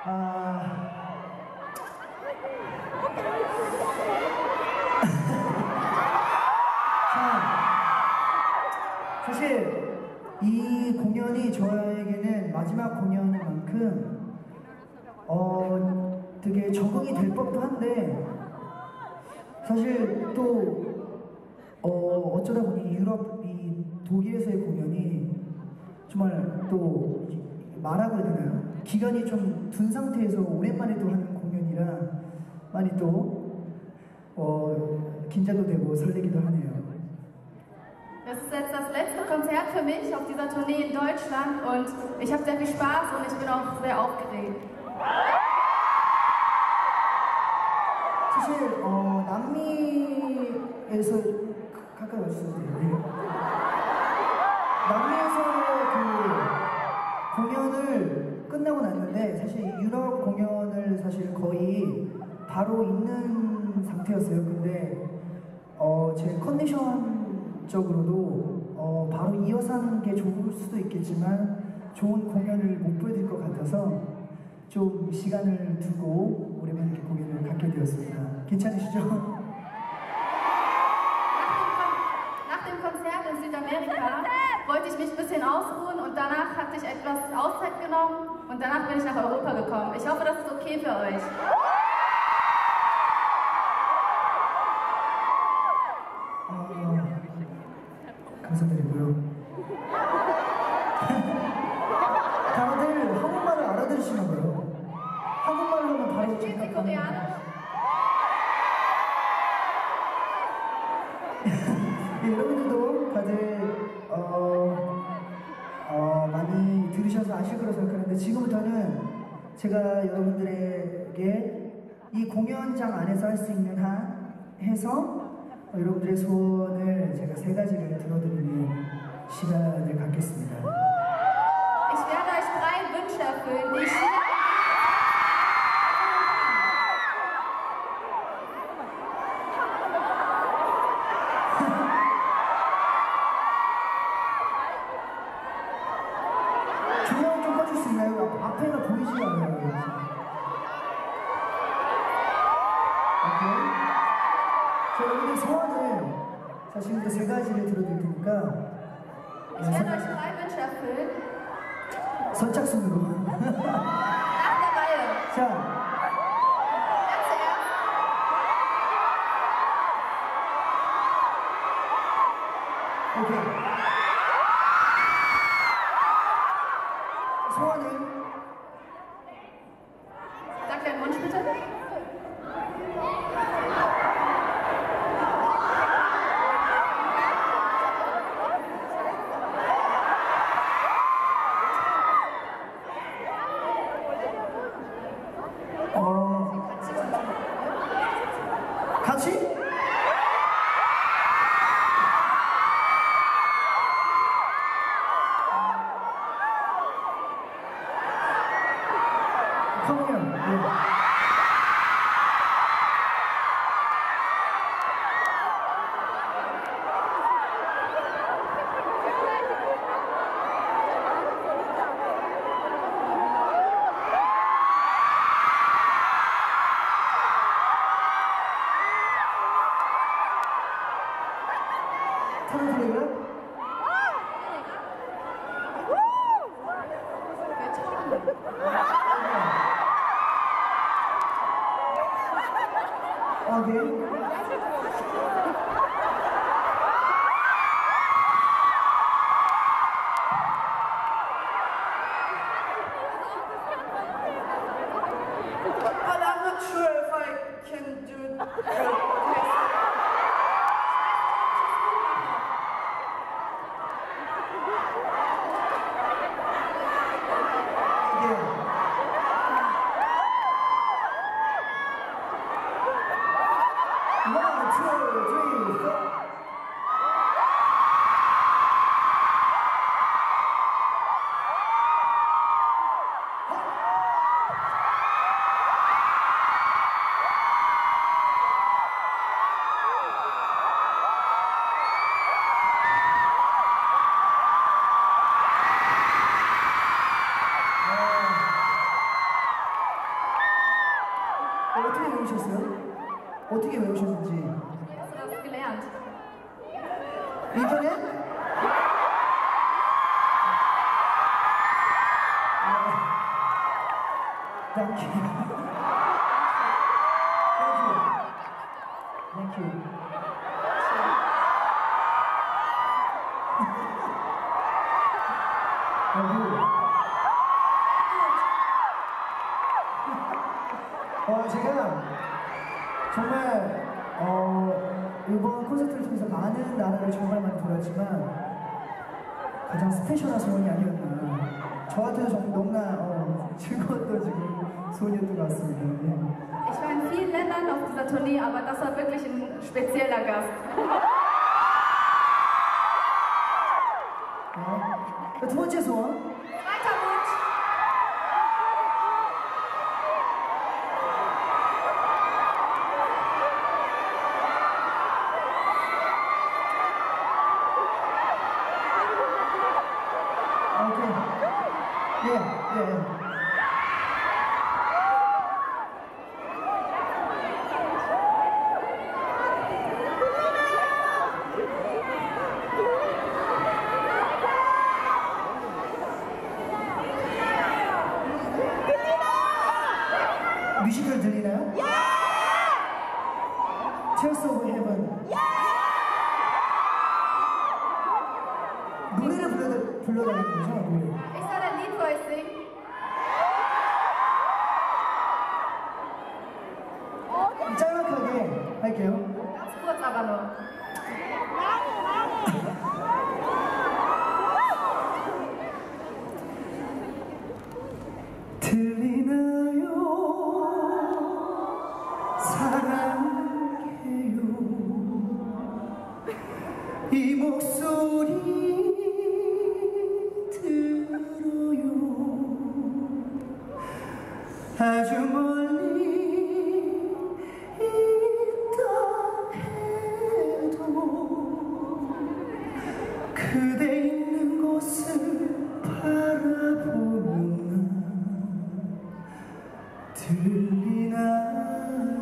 사실 이 공연이 저에게는 마지막 공연인 만큼 되게 적응이 될 법도 한데 사실 또 어쩌다 보니 유럽 이 독일에서의 공연이 정말 또 말하고 해야 되나요? 기간이 좀 둔 상태에서 오랜만에 또 하는 공연이라 많이 또 긴장도 되고 설레기도 하네요. Das ist jetzt das letzte Konzert für mich auf dieser Tournee in Deutschland und ich habe sehr viel Spaß und ich bin auch sehr aufgeregt. 사실 남미에서 가까이 와주셔도 돼요. 남미에서 그 공연을 끝나고 났는데 사실 유럽 공연을 사실 거의 바로 있는 상태였어요. 근데 제 컨디션적으로도 바로 이어서 하는 게 좋을 수도 있겠지만 좋은 공연을 못 보여드릴 것 같아서 좀 시간을 두고 오랜만에 이렇게 공연을 갖게 되었습니다. 괜찮으시죠? Nach dem Konzert in Südamerika wollte ich mich ein bisschen ausruhen und danach hatte ich etwas Auszeit genommen und danach bin ich nach Europa gekommen. Ich hoffe, das ist okay für euch. 감사드리고요. 다들 한국말을 알아들으시나 봐요. 한국말로는 바로 여러분들도 다들 많이 들으셔서 아실 거라고 생각하는데 지금부터는 제가 여러분들에게 이 공연장 안에서 할 수 있는 한 해서 여러분들의 소원을 제가 3가지를 들어드리는 시간을 갖겠습니다. Ich werde euch 3 Wünsche erfüllen, die ich hier 조명 좀 꺼줄 수 있나요? 앞에가 보이지가 않아요. 자, 여러분들 소원을 사실 이제 3가지를 들어드릴 테니까 Ich werde euch 3 Wünsche erfüllen. 선착순으로. Nach der Reihe. 자. Ganz zuerst. 오케이. 소원은? Sag deinen Wunsch bitte. 같이? 컴온. 털어드릴까요? 어떻게 외우셨는지. Wie hast du das gelernt? 인터넷? Thank you. Thank you. 제가 정말 이번 콘서트를 통해서 많은 나라를 정말 많이 돌았지만 가장 스페셜한 소원이 아니었나. 저한테도 너무나 즐거웠던 지금 소원이었던 것 같습니다. 네. Ich war in vielen Ländern auf dieser Tournee, aber das war wirklich ein spezieller Gast. 네. 두 번째 소원. Zweiter Wunsch. Okay. Yeah. 뮤지컬 들리나요? Tears of Heaven. 노래를 불러달라는 거죠? 노래. Ich soll ein Lied für euch singen. 짤막하게 할게요. Ganz kurz aber nur. 들리나요? 사랑해요. 이 목소리 들어요. 아주 멀리 있다 해도 그대 있는 곳을 바라보는 들리나요?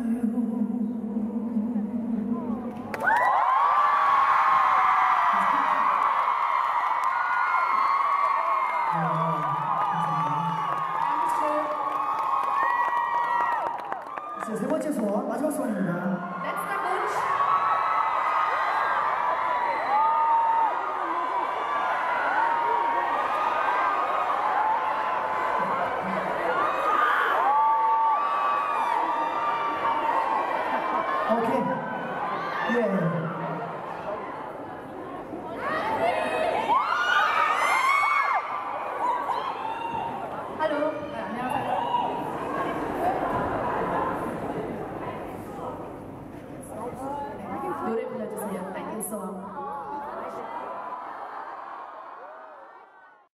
Dankeschön. 세 번째 소원, 마지막 소원입니다. Letzter Wunsch. 오케이. 예.